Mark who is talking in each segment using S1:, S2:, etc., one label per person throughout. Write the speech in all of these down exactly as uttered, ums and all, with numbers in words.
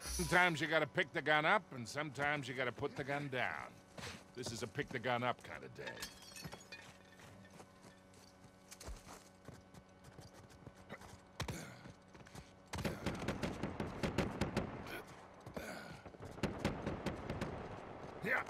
S1: Sometimes you gotta pick the gun up, and sometimes you gotta put the gun down. This is a pick the gun up kind of day. Yeah.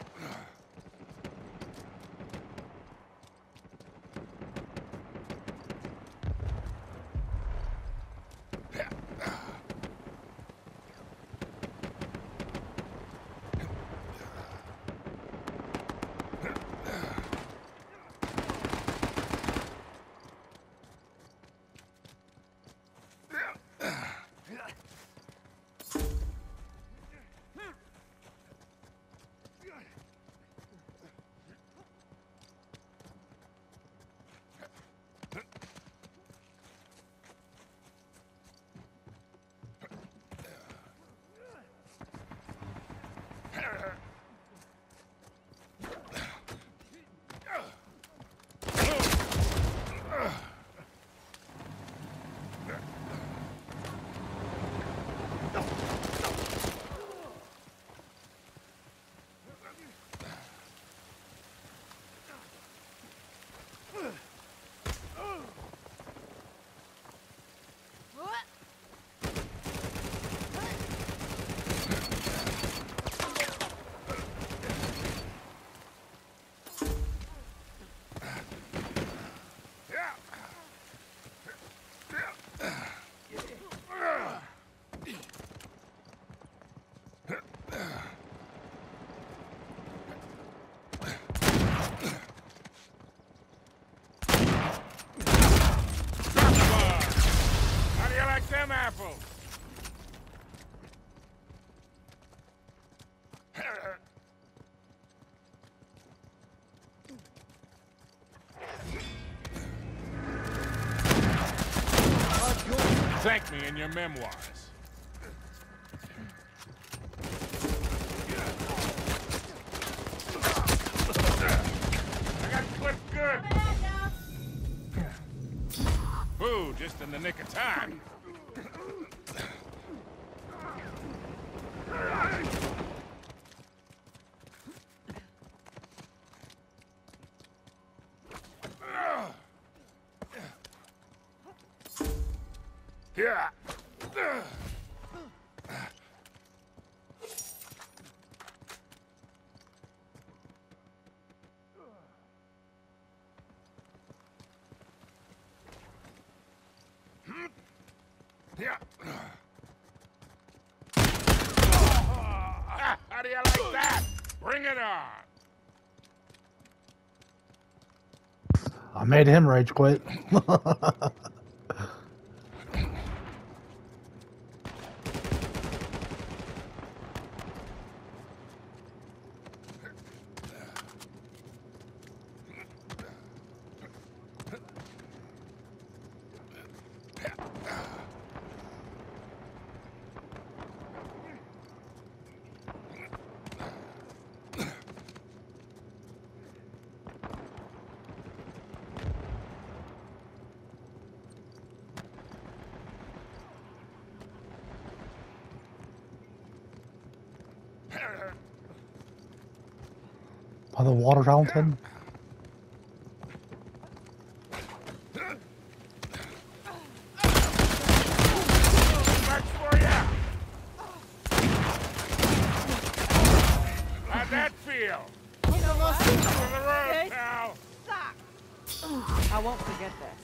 S1: Them apples. Thank me in your memoirs. I got clipped good. Ooh, just in the nick of time. Yeah. Yeah. How do you like that? Bring it on.
S2: I made him rage quit. By the water fountain.
S1: Much for ya. How'd that feel? For the road, pal.
S3: I won't forget this.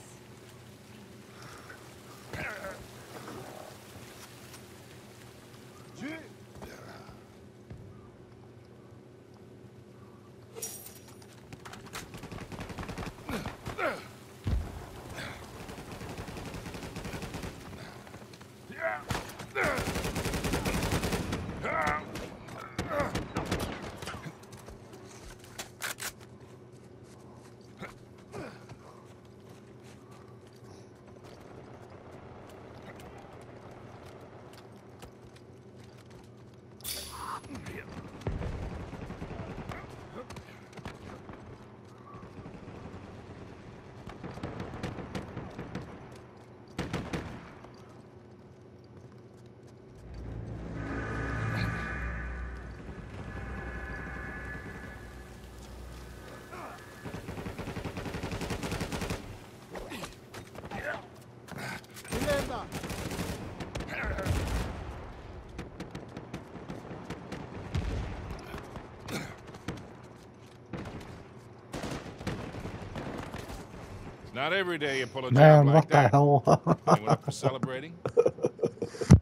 S1: Not every day you pull a job
S2: Man,
S1: like
S2: what the
S1: that.
S2: hell?
S1: Anyone up for celebrating?